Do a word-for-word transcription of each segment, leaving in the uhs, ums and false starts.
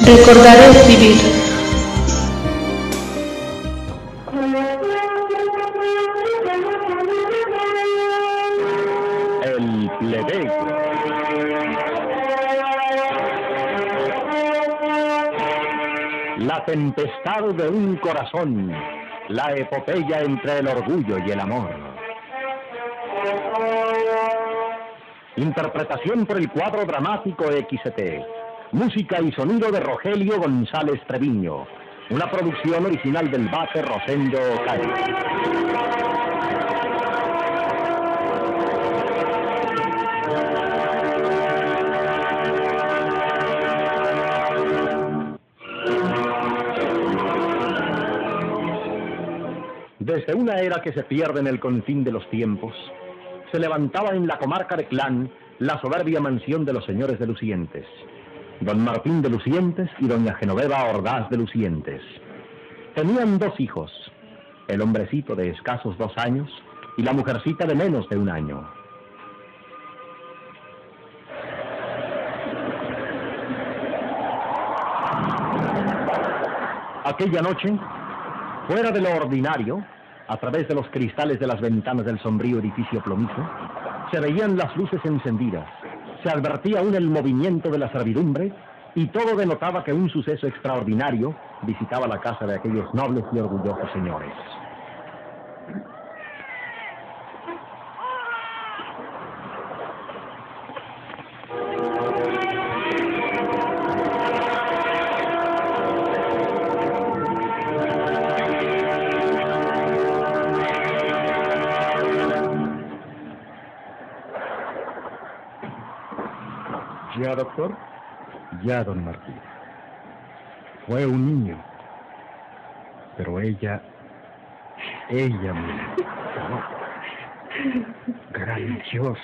Recordar es vivir. El plebeyo. La tempestad de un corazón. La epopeya entre el orgullo y el amor. Interpretación por el cuadro dramático X T. Música y sonido de Rogelio González Treviño. Una producción original del Bate Rosendo Cali. Desde una era que se pierde en el confín de los tiempos, se levantaba en la comarca de Clán la soberbia mansión de los señores de Lucientes, don Martín de Lucientes y doña Genoveva Ordaz de Lucientes. Tenían dos hijos, el hombrecito de escasos dos años y la mujercita de menos de un año. Aquella noche, fuera de lo ordinario, a través de los cristales de las ventanas del sombrío edificio plomizo, se veían las luces encendidas, se advertía aún el movimiento de la servidumbre y todo denotaba que un suceso extraordinario visitaba la casa de aquellos nobles y orgullosos señores. ¿Ya, doctor? Ya, don Martín. Fue un niño. Pero ella... Ella me... Gran Dios.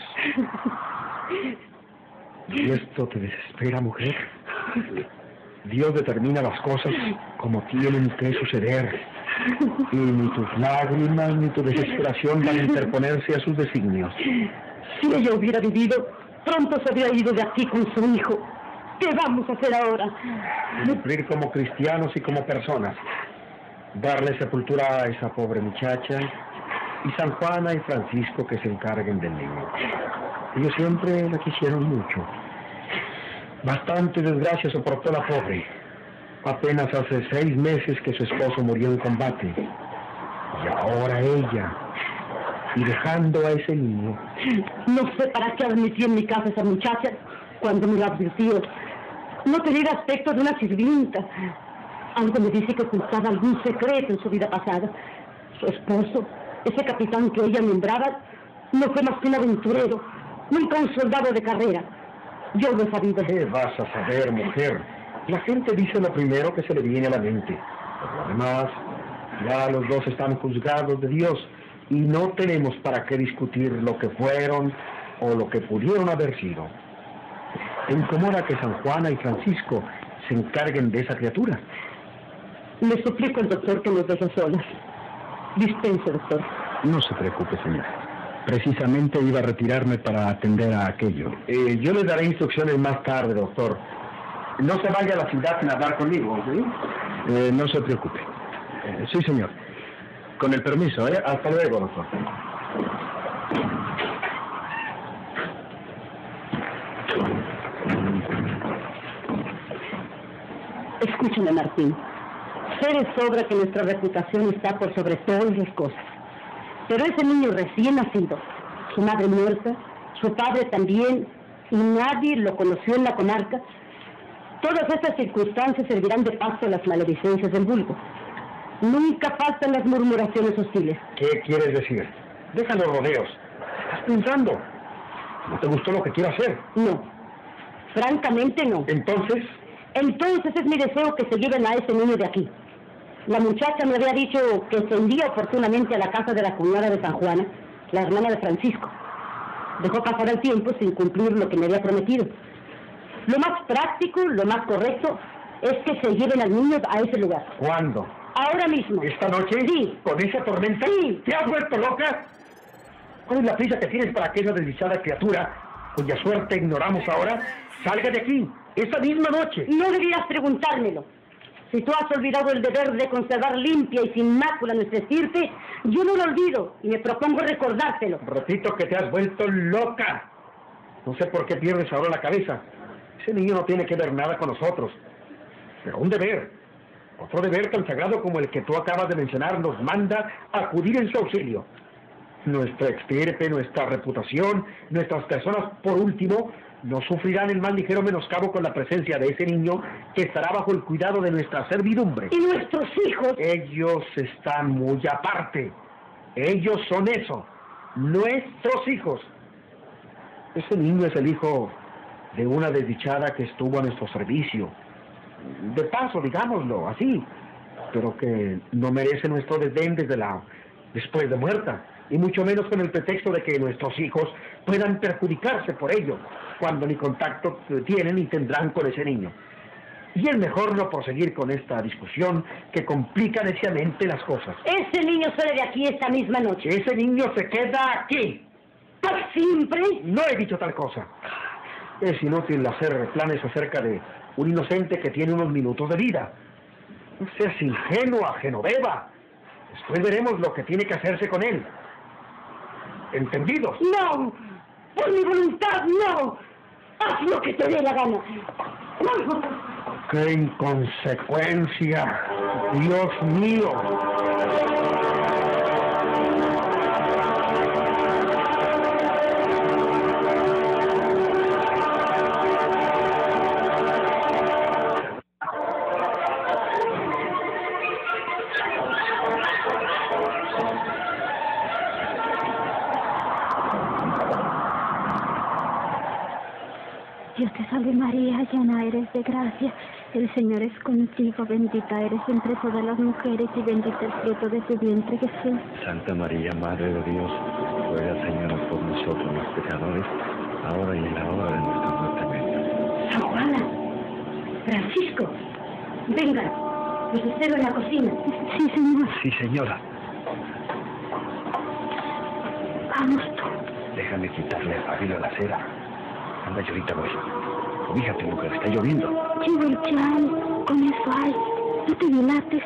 ¿Y esto te desespera, mujer? Dios determina las cosas como tienen que suceder. Y ni tus lágrimas ni tu desesperación van a interponerse a sus designios. Si ella hubiera vivido, pronto se habría ido de aquí con su hijo. ¿Qué vamos a hacer ahora? Cumplir como cristianos y como personas. Darle sepultura a esa pobre muchacha. Y San Juana y Francisco que se encarguen del niño. Ellos siempre la quisieron mucho. Bastante desgracia soportó la pobre. Apenas hace seis meses que su esposo murió en combate. Y ahora ella... y dejando a ese niño. No sé para qué admití en mi casa a esa muchacha cuando me lo advirtió. No tenía el aspecto de una sirvienta. Algo me dice que ocultaba algún secreto en su vida pasada. Su esposo, ese capitán que ella nombraba, no fue más que un aventurero, nunca un soldado de carrera. Yo lo he sabido. ¿Qué vas a saber, mujer? La gente dice lo primero que se le viene a la mente. Por lo demás, ya los dos están juzgados de Dios. Y no tenemos para qué discutir lo que fueron o lo que pudieron haber sido. ¿Te incomoda que San Juana y Francisco se encarguen de esa criatura? Le suplico al doctor que nos deje solas. Dispense, doctor. No se preocupe, señor. Precisamente iba a retirarme para atender a aquello. Eh, yo le daré instrucciones más tarde, doctor. No se vaya a la ciudad sin hablar conmigo, ¿sí? Eh, no se preocupe. Eh, sí, señor. Con el permiso, ¿eh? Hasta luego, doctor. Escúchame, Martín. Sé de sobra que nuestra reputación está por sobre todas las cosas. Pero ese niño recién nacido, su madre muerta, su padre también, y nadie lo conoció en la comarca, todas estas circunstancias servirán de paso a las maledicencias del vulgo. Nunca faltan las murmuraciones hostiles. ¿Qué quieres decir? Deja los rodeos. ¿Estás pensando? ¿No te gustó lo que quiero hacer? No. Francamente, no. ¿Entonces? Entonces es mi deseo que se lleven a ese niño de aquí. La muchacha me había dicho que se envía oportunamente a la casa de la cuñada de San Juana, la hermana de Francisco. Dejó pasar el tiempo sin cumplir lo que me había prometido. Lo más práctico, lo más correcto, es que se lleven al niño a ese lugar. ¿Cuándo? Ahora mismo. ¿Esta noche? Sí. ¿Con esa tormenta? Sí. ¿Te has vuelto loca? ¿Cuál es la prisa que tienes para que esa desdichada criatura cuya suerte ignoramos ahora, salga de aquí, esa misma noche. No debías preguntármelo. Si tú has olvidado el deber de conservar limpia y sin mácula nuestra estirpe, yo no lo olvido y me propongo recordártelo. Repito que te has vuelto loca. No sé por qué pierdes ahora la cabeza. Ese niño no tiene que ver nada con nosotros. Pero un deber, otro deber tan sagrado como el que tú acabas de mencionar, nos manda a acudir en su auxilio. Nuestra estirpe, nuestra reputación, nuestras personas, por último, no sufrirán el más ligero menoscabo con la presencia de ese niño que estará bajo el cuidado de nuestra servidumbre. ¿Y nuestros hijos? Ellos están muy aparte. Ellos son eso, nuestros hijos. Ese niño es el hijo de una desdichada que estuvo a nuestro servicio. De paso, digámoslo, así, pero que no merece nuestro desdén desde la... después de muerta, y mucho menos con el pretexto de que nuestros hijos puedan perjudicarse por ello, cuando ni contacto tienen ni tendrán con ese niño. Y es mejor no proseguir con esta discusión que complica neciamente las cosas. Ese niño sale de aquí esta misma noche. Ese niño se queda aquí. ¿Para siempre? No he dicho tal cosa. Es inútil hacer planes acerca de un inocente que tiene unos minutos de vida. No seas ingenua, Genoveva. Después veremos lo que tiene que hacerse con él. ¿Entendidos? No, por mi voluntad, no. Haz lo que te dé la gana. ¡Qué inconsecuencia! ¡Dios mío! Dios te salve María, llena eres de gracia, el Señor es contigo, bendita eres entre todas las mujeres y bendito el fruto de tu vientre, Jesús. Santa María, Madre de Dios, ruega, Señora, por nosotros los pecadores, ahora y en la hora de nuestra muerte. Amén. San Juana, Francisco, vengan, los espero en la cocina. Sí, señor. Sí, señora. Vamos tú. Déjame quitarle el pabilo a la cera. Anda, yo ahorita voy. Fíjate, mujer, está lloviendo. Llevo el chal, con eso hay. No te dilates.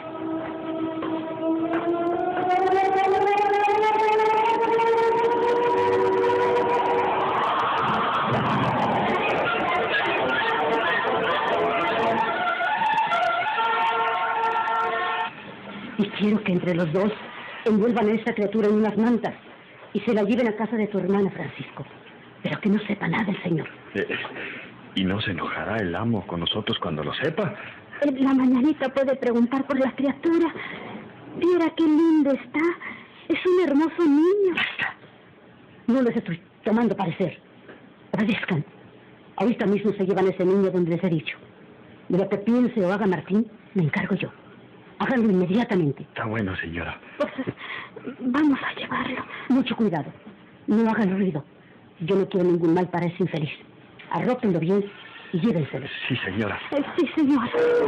Y quiero que entre los dos envuelvan a esta criatura en unas mantas y se la lleven a casa de tu hermana, Francisco. Pero que no sepa nada el señor. Eh, ¿Y no se enojará el amo con nosotros cuando lo sepa? En la mañanita puede preguntar por la criatura. Viera qué lindo está. Es un hermoso niño. Basta. No les estoy tomando parecer. Obedezcan. Ahorita mismo se llevan a ese niño donde les he dicho. De lo que piense o haga Martín, me encargo yo. Háganlo inmediatamente. Está bueno, señora. Pues vamos a llevarlo. Mucho cuidado. No hagan ruido. Yo no quiero ningún mal para ese infeliz. Arrópenlo bien y llévenselo. Sí, señora. Eh, sí, señor.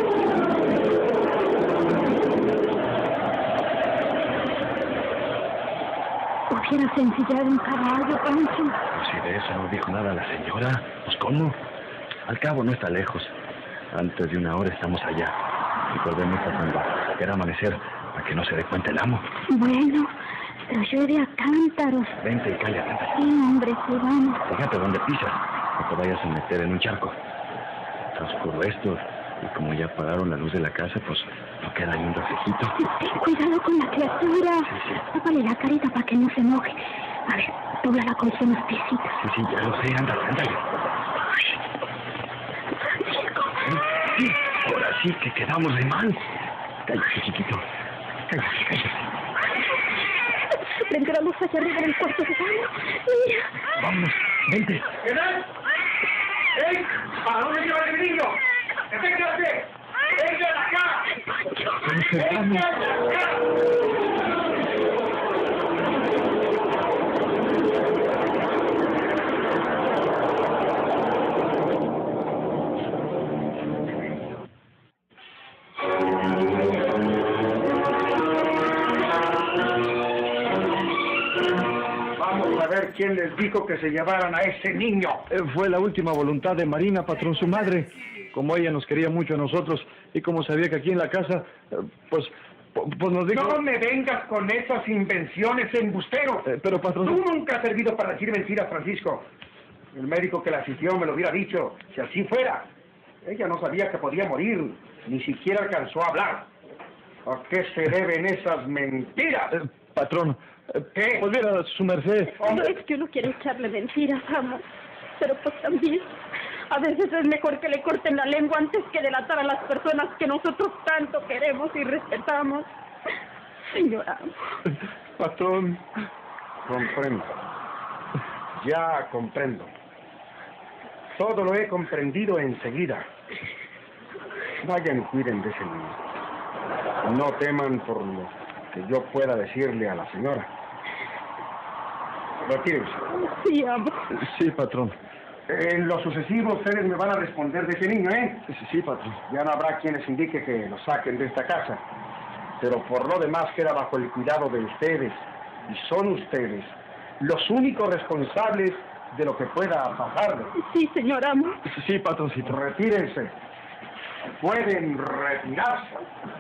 Hubiera sencillado un caballo, Pancho. Pues si de eso no dijo nada la señora, pues ¿cómo? Al cabo no está lejos. Antes de una hora estamos allá. Y volvemos a cuando quiera amanecer, para que no se dé cuenta el amo. Bueno, pero llueve a cántaros. Vente y cállate. Sí, hombre, sí, vamos. Fíjate dónde pisas. No te vayas a meter en un charco. Está oscuro esto. Y como ya apagaron la luz de la casa, pues no queda ni un reflejito. Ten cuidado con la criatura. Sí, sí. Tápale la carita para que no se enoje. A ver, dóblala con sus piecitas. Sí, sí, ya lo sé. Ándale, ándale. Francisco. Sí, ahora sí que quedamos de mal. Cállate, chiquito. Cállate, cállate. Se prenderá luz allá arriba en el cuarto de baño. Mira. Vámonos, vente. ¿Quedás? ¡Ey! ¿A dónde lleva el niño? ¡Déjate! ¡Vengan acá! Pancho. ¡Vengan acá! quién les dijo que se llevaran a ese niño? Eh, fue la última voluntad de Marina, patrón, su madre. Como ella nos quería mucho a nosotros y como sabía que aquí en la casa, eh, pues, pues nos dijo... No me vengas con esas invenciones, embustero. Eh, pero, patrón... Tú nunca has servido para decir mentiras, Francisco. El médico que la asistió me lo hubiera dicho, si así fuera. Ella no sabía que podía morir, ni siquiera alcanzó a hablar. ¿A qué se deben esas mentiras? Eh, patrón, eh, ¿qué? Pues mira, su merced... No es que uno quiere echarle mentiras, amo. Pero pues también, a veces es mejor que le corten la lengua antes que delatar a las personas que nosotros tanto queremos y respetamos. Señora. Patrón. Comprendo. Ya comprendo. Todo lo he comprendido enseguida. Vayan y cuiden de ese niño. No teman por lo que yo pueda decirle a la señora. Retírense. Sí, amo. Sí, patrón. En lo sucesivo, ustedes me van a responder de ese niño, ¿eh? Sí, sí, patrón. Ya no habrá quienes indique que lo saquen de esta casa. Pero por lo demás queda bajo el cuidado de ustedes. Y son ustedes los únicos responsables de lo que pueda pasarle. Sí, señor amo. Sí, sí, patroncito. Retírense. Pueden retirarse.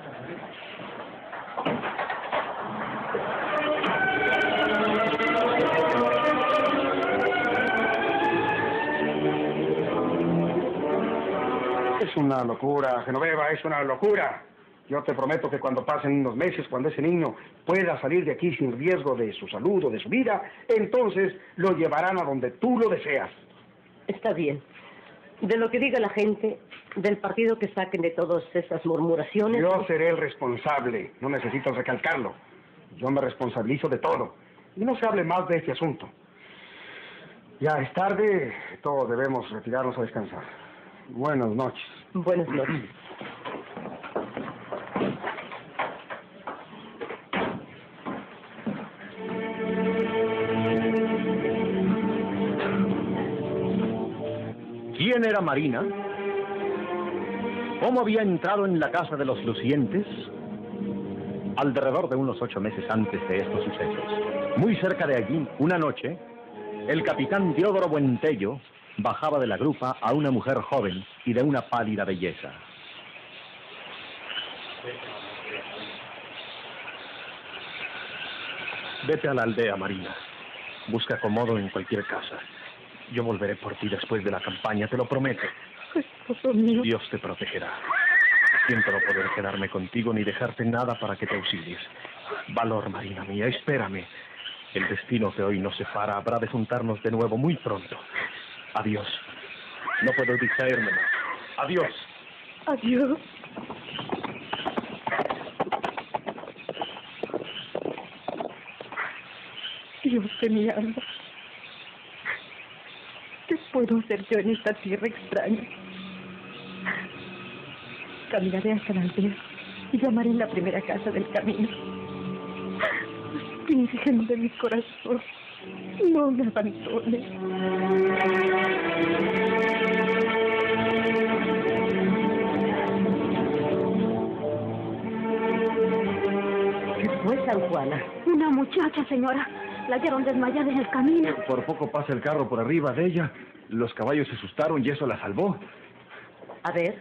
Es una locura, Genoveva, es una locura. Yo te prometo que cuando pasen unos meses, cuando ese niño pueda salir de aquí sin riesgo de su salud o de su vida, entonces lo llevarán a donde tú lo deseas. Está bien. De lo que diga la gente, del partido que saquen de todas esas murmuraciones... Yo seré el responsable, no necesito recalcarlo. Yo me responsabilizo de todo. Y no se hable más de este asunto. Ya es tarde, todos debemos retirarnos a descansar. Buenas noches. Buenas noches. ¿Quién era Marina? ¿Cómo había entrado en la casa de los Lucientes? Alrededor de unos ocho meses antes de estos sucesos, muy cerca de allí, una noche, el capitán Teodoro Buentello bajaba de la grupa a una mujer joven y de una pálida belleza. Vete a la aldea, Marina. Busca acomodo en cualquier casa. Yo volveré por ti después de la campaña, te lo prometo. Esposo mío. Dios te protegerá. Siento no poder quedarme contigo ni dejarte nada para que te auxilies. Valor, Marina mía, espérame. El destino que hoy nos separa habrá de juntarnos de nuevo muy pronto. Adiós. No puedo distraerme más. Adiós. Adiós. Dios de mi alma. ¿Qué puedo hacer yo en esta tierra extraña? Caminaré hasta la aldea y llamaré en la primera casa del camino. Virgen de mi corazón, no me abandones. ¿Qué fue, San Juana? Una muchacha, señora. La hallaron desmayada en el camino. Por poco pasa el carro por arriba de ella. Los caballos se asustaron y eso la salvó. A ver.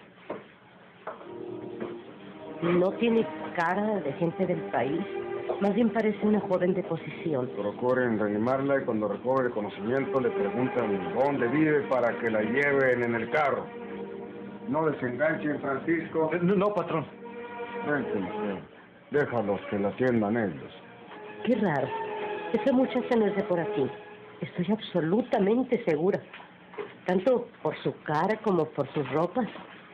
No tiene cara de gente del país. Más bien parece una joven de posición. Procuren reanimarla y cuando recobre el conocimiento le preguntan dónde vive para que la lleven en el carro. No desenganchen, Francisco. Eh, No, no, patrón. Vente, mujer. Déjalos que la atiendan ellos. Qué raro. Esa muchacha no es de por aquí. Estoy absolutamente segura. Tanto por su cara como por sus ropas.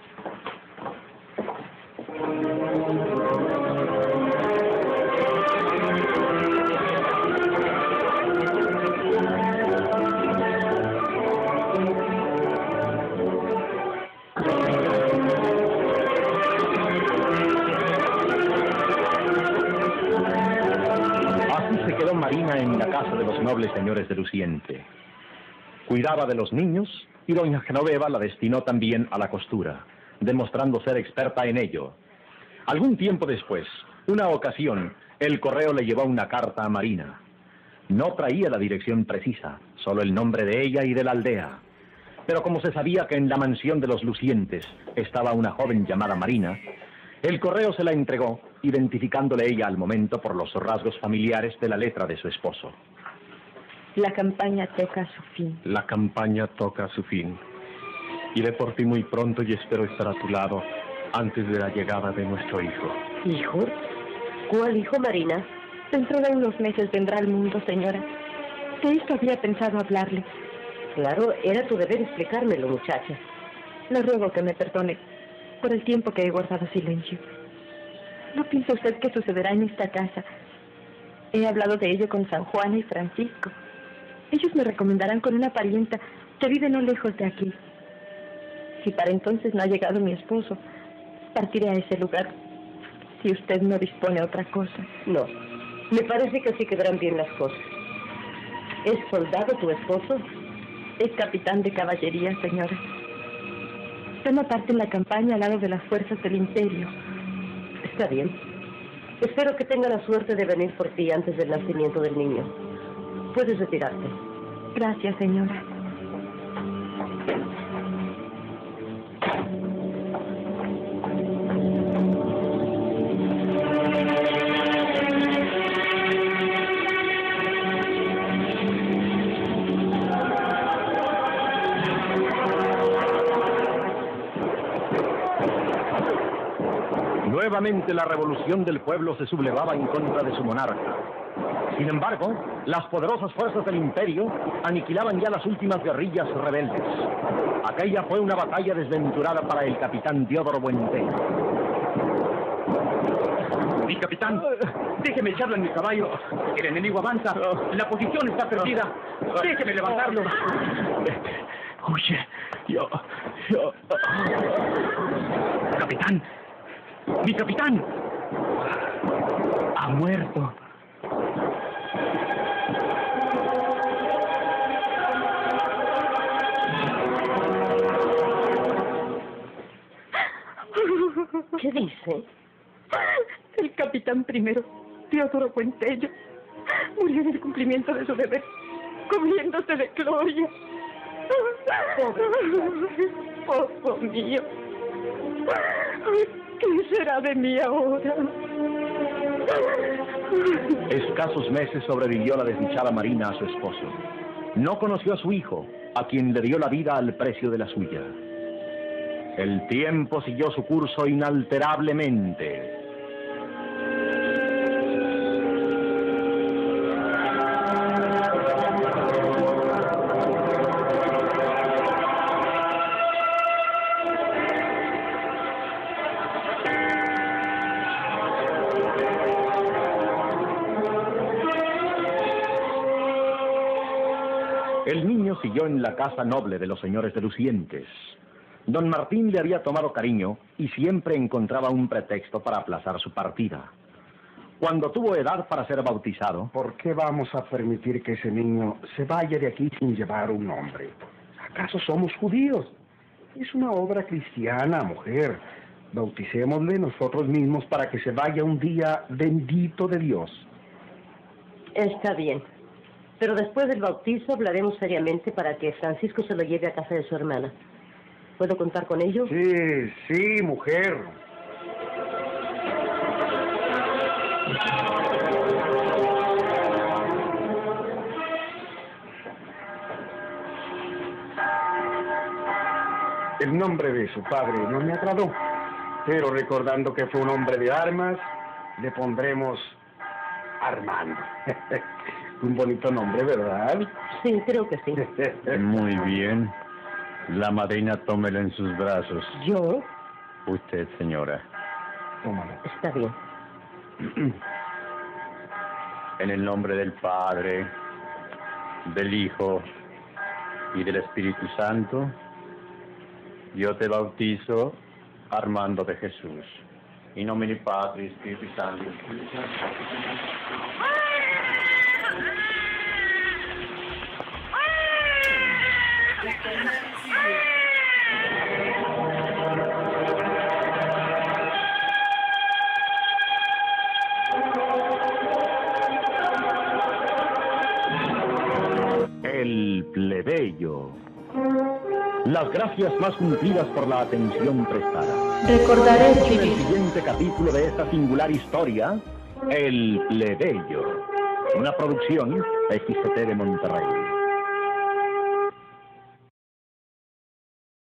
Marina en la casa de los nobles señores de Luciente. Cuidaba de los niños y doña Genoveva la destinó también a la costura, demostrando ser experta en ello. Algún tiempo después, una ocasión, el correo le llevó una carta a Marina. No traía la dirección precisa, solo el nombre de ella y de la aldea. Pero como se sabía que en la mansión de los Lucientes estaba una joven llamada Marina, el correo se la entregó, identificándole ella al momento por los rasgos familiares de la letra de su esposo. La campaña toca su fin. La campaña toca su fin. Iré por ti muy pronto y espero estar a tu lado antes de la llegada de nuestro hijo. ¿Hijo? ¿Cuál hijo, Marina? Dentro de unos meses vendrá al mundo, señora. De esto había pensado hablarle. Claro, era tu deber explicármelo, muchacha. Le ruego que me perdone por el tiempo que he guardado silencio. ¿No piensa usted qué sucederá en esta casa? He hablado de ello con San Juana y Francisco. Ellos me recomendarán con una parienta que vive no lejos de aquí. Si para entonces no ha llegado mi esposo, partiré a ese lugar, si usted no dispone otra cosa. No, me parece que así quedarán bien las cosas. ¿Es soldado tu esposo? Es capitán de caballería, señora. Toma parte en la campaña al lado de las fuerzas del imperio. Está bien. Espero que tenga la suerte de venir por ti antes del nacimiento del niño. Puedes retirarte. Gracias, señora. Nuevamente la revolución del pueblo se sublevaba en contra de su monarca. Sin embargo, las poderosas fuerzas del imperio aniquilaban ya las últimas guerrillas rebeldes. Aquella fue una batalla desventurada para el capitán Teodoro Buentello. Mi capitán, déjeme echarlo en mi caballo. El enemigo avanza. La posición está perdida. Déjeme levantarlo. Oye, yo... yo... Capitán. Mi capitán. Ha muerto. ¿Qué dice? El capitán primero, Teodoro Buentello, murió en el cumplimiento de su deber, cubriéndose de gloria. Pobre esposo mío. ¿Qué será de mí ahora? Escasos meses sobrevivió la desdichada Marina a su esposo. No conoció a su hijo, a quien le dio la vida al precio de la suya. El tiempo siguió su curso inalterablemente. El niño siguió en la casa noble de los señores de Lucientes. Don Martín le había tomado cariño y siempre encontraba un pretexto para aplazar su partida. Cuando tuvo edad para ser bautizado... ¿Por qué vamos a permitir que ese niño se vaya de aquí sin llevar un nombre? ¿Acaso somos judíos? Es una obra cristiana, mujer. Bauticémosle nosotros mismos para que se vaya un día bendito de Dios. Está bien. Pero después del bautizo hablaremos seriamente para que Francisco se lo lleve a casa de su hermana. ¿Puedo contar con ello? Sí, sí, mujer. El nombre de su padre no me agradó, pero recordando que fue un hombre de armas, le pondremos Armando. Un bonito nombre, ¿verdad? Sí, creo que sí. Muy bien. La madrina tómela en sus brazos. ¿Yo? Usted, señora. Tómalo. Está bien. En el nombre del Padre, del Hijo y del Espíritu Santo, yo te bautizo, Armando de Jesús. In nomine Patris, Spiritus Sancti. El plebeyo. Las gracias más cumplidas por la atención prestada. Recordaré En el vivir. siguiente capítulo de esta singular historia, El plebeyo. Una producción X T de Monterrey.